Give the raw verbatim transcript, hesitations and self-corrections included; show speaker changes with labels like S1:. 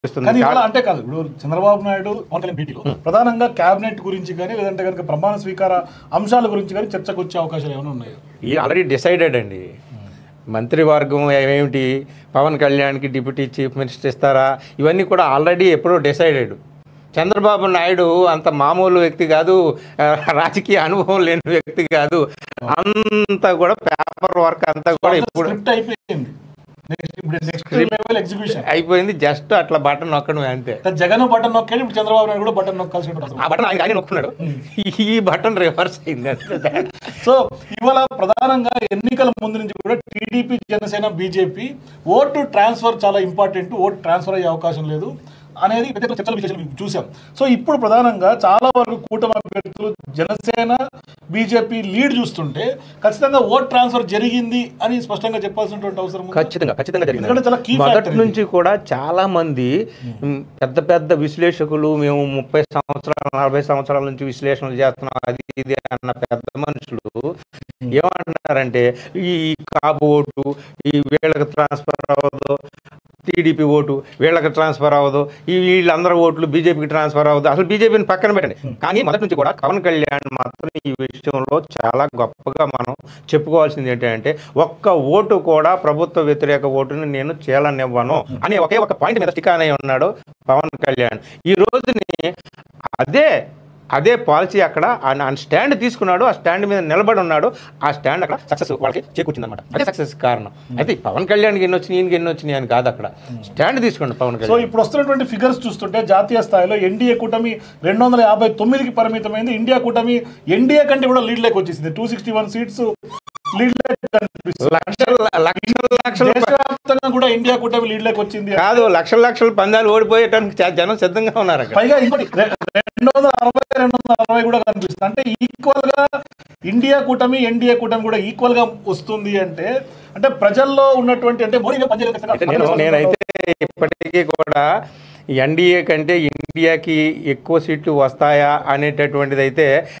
S1: కనిపిస్తుంది. అంటే కాదు, ఇప్పుడు చంద్రబాబు నాయుడు భేటీలో ప్రధానంగా కేబినెట్ గురించి కానీ లేదంటే కనుక ప్రమాణ స్వీకార అంశాల గురించి కానీ చర్చకు వచ్చే అవకాశాలు ఏమైనా ఉన్నాయి?
S2: ఈ ఆల్రెడీ డిసైడెడ్ అండి. మంత్రివర్గం ఏమేమిటి, పవన్ కళ్యాణ్కి డిప్యూటీ చీఫ్ మినిస్టర్ ఇస్తారా, ఇవన్నీ కూడా ఆల్రెడీ ఎప్పుడో డిసైడెడ్. చంద్రబాబు నాయుడు అంత మామూలు వ్యక్తి కాదు, రాజకీయ అనుభవం లేని వ్యక్తి కాదు. అంతా కూడా పేపర్ వర్క్ అంతా కూడా ఇప్పుడు అయిపోయింది. జస్ట్ అట్లా బటన్ నొక్కడం అంతే.
S1: జగన్ బటన్ నొక్కాడు, ఇప్పుడు చంద్రబాబు నాయుడు కూడా బటన్ నొక్కాల్సి
S2: ఆ బటన్ ఆయన ఆయన నొక్కున్నాడు, ఈ బటన్ రివర్స్ అయింది.
S1: సో ఇవాళ ప్రధానంగా ఎన్నికల ముందు నుంచి కూడా TDP, Janasena, BJP vote transfer చాలా ఇంపార్టెంట్, ఓటు ట్రాన్స్ఫర్ అయ్యే అవకాశం లేదు అనేది పెద్ద చర్చల విశ్లేషణ చూసాం. సో ఇప్పుడు ప్రధానంగా చాలా వరకు కూటమి అభ్యర్థులు జనసేన, బీజేపీ లీడ్ చూస్తుంటే ఖచ్చితంగా ఓట్ ట్రాన్స్ఫర్ జరిగింది అని స్పష్టంగా చెప్పాల్సినటువంటి అవసరం
S2: ఖచ్చితంగా ఖచ్చితంగా జరిగింది. మొదటి నుంచి కూడా చాలా మంది పెద్ద పెద్ద విశ్లేషకులు, మేము ముప్పై సంవత్సరాలు నలభై సంవత్సరాల నుంచి విశ్లేషణలు చేస్తున్నాం అది ఇది అన్న పెద్ద మనుషులు ఏమంటున్నారంటే, ఈ కాపు ఓటు ఈ వీళ్ళకి ట్రాన్స్ఫర్ అవ్వదు, టీడీపీ ఓటు వీళ్ళకి ట్రాన్స్ఫర్ అవ్వదు, ఈ వీళ్ళందరూ ఓట్లు బీజేపీకి ట్రాన్స్ఫర్ అవ్వదు. అసలు బీజేపీని పక్కన పెట్టండి, కానీ మొదటి నుంచి కూడా పవన్ కళ్యాణ్ మాత్రం ఈ విషయంలో చాలా గొప్పగా మనం చెప్పుకోవాల్సింది ఏంటంటే, ఒక్క ఓటు కూడా ప్రభుత్వ వ్యతిరేక ఓటుని నేను చేయాలనివ్వను అని ఒకే ఒక పాయింట్ మీద స్టిక్ అయి ఉన్నాడు పవన్ కళ్యాణ్. ఈ రోజుని అదే అదే పాలసీ అక్కడ ఆయన స్టాండ్ తీసుకున్నాడు, ఆ స్టాండ్ మీద నిలబడి ఉన్నాడు. ఆ స్టాండ్ అక్కడ సక్సెస్ వాళ్ళకి చేకూర్చింది అనమాట. అదే సక్సెస్ కారణం. అయితే పవన్ కళ్యాణ్కి ఎన్ని వచ్చినాయి, ఈయనకి ఎన్ని వచ్చినాయి అని కాదు, అక్కడ స్టాండ్ తీసుకోండి పవన్ కళ్యాణ్.
S1: సో ఇప్పుడు వస్తున్నటువంటి ఫిగర్స్ చూస్తుంటే జాతీయ స్థాయిలో ఎన్డీఏ కూటమి రెండు వందల యాభై తొమ్మిదికి పరిమితమైంది. ఇండియా కూటమి ఎన్డీఏ కంటే కూడా లీడ్ లేక వచ్చేసింది. Two sixty one seats lead దేశవ్యాప్తంగా కూడా ఇండియా కూటమి లీడ్ లేక వచ్చింది.
S2: కాదు, లక్షల లక్షల పందాలు ఓడిపోయేటానికి జనం సిద్ధంగా ఉన్నారు.
S1: పైగా ఇంకోటి రెండు వందల అరవై రెండు వందల అరవై కూడా కనిపిస్తుంది. అంటే ఈక్వల్ గా ఇండియా కూటమి ఎన్డీఏ కూటమి కూడా ఈక్వల్ గా వస్తుంది. అంటే అంటే ప్రజల్లో ఉన్నటువంటి అంటే
S2: నేను నేనైతే ఇప్పటికీ కూడా ఎన్డీఏ కంటే ఇండియాకి ఎక్కువ సీట్లు వస్తాయా అనేటటువంటిది అయితే